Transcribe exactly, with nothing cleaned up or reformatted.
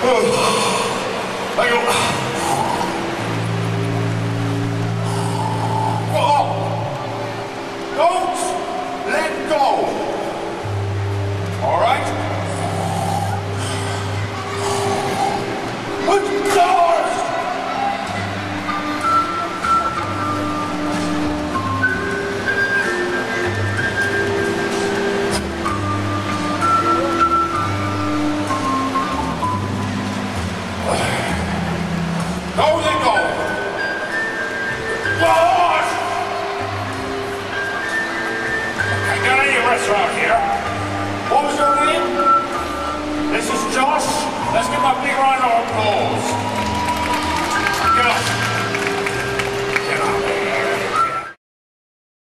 Hang on. Whoa. Don't let go. All right? Good God! Go, let go! Lord! Okay, get out of your restaurant here. What was your name? This is Josh. Let's give him a big round of applause. Get up.